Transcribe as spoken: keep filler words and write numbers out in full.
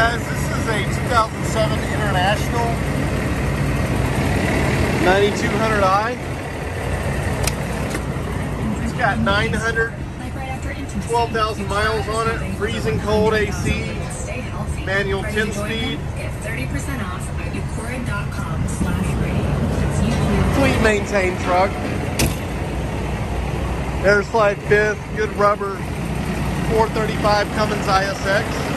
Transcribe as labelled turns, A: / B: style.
A: guys, this is a two thousand seven International ninety-two hundred i. It's got nine hundred twelve thousand miles on it, freezing cold A C, manual ten speed.
B: Get thirty percent off at eucora dot com slash radio.
A: Fleet maintained truck. Air slide fifth, good rubber, four thirty-five Cummins I S X.